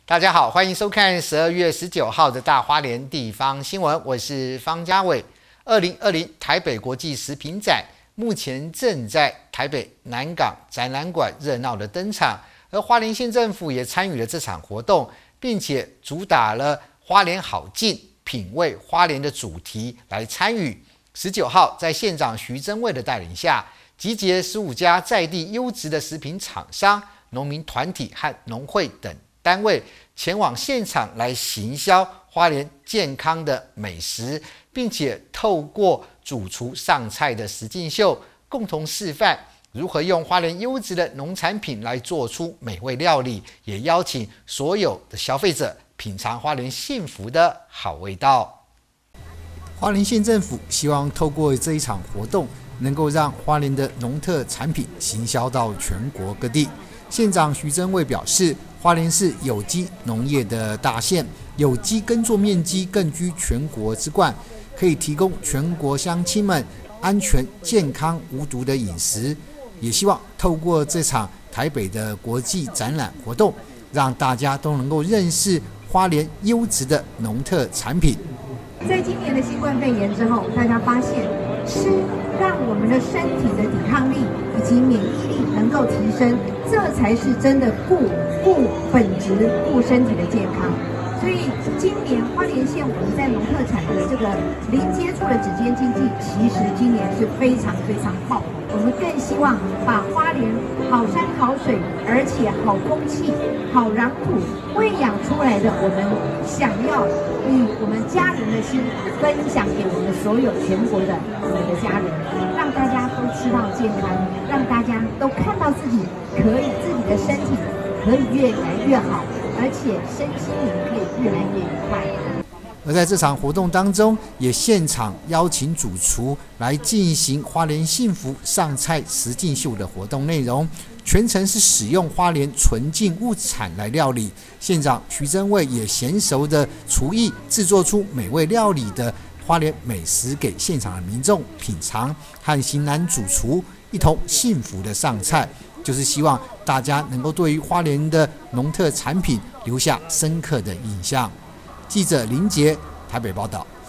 大家好，欢迎收看12月19号的大花莲地方新闻，我是方家伟。2020台北国际食品展目前正在台北南港展览馆热闹的登场，而花莲县政府也参与了这场活动，并且主打了花莲好进，品味花莲的主题来参与。19号在县长徐榛蔚的带领下，集结15家在地优质的食品厂商、农民团体和农会等单位前往现场来行销花莲健康的美食，并且透过主厨上菜的实境秀，共同示范如何用花莲优质的农产品来做出美味料理，也邀请所有的消费者品尝花莲幸福的好味道。花莲县政府希望透过这一场活动，能够让花莲的农特产品行销到全国各地。县长徐榛蔚表示，花莲是有机农业的大县，有机耕作面积更居全国之冠，可以提供全国乡亲们安全、健康、无毒的饮食。也希望透过这场台北的国际展览活动，让大家都能够认识花莲优质的农特产品。 在今年的新冠肺炎之后，大家发现吃让我们的身体的抵抗力以及免疫力能够提升，这才是真的顾本质、顾身体的健康。所以今年花莲县我们在农特产的这个零接触的指尖经济，其实今年是非常爆。我们更希望把花莲好山好水，而且好空气、好壤土喂养出来的，我们想要以我们家人的心分享给我们所有全国的我们的家人，让大家都吃到健康，让大家都看到自己自己的身体可以越来越好，而且身心灵可以越来越愉快。 而在这场活动当中，也现场邀请主厨来进行花莲幸福上菜实境秀的活动内容，全程是使用花莲纯净物产来料理。县长徐榛蔚也娴熟的厨艺制作出美味料理的花莲美食给现场的民众品尝，和型男主厨一同幸福的上菜，就是希望大家能够对于花莲的农特产品留下深刻的印象。记者林杰台北报道。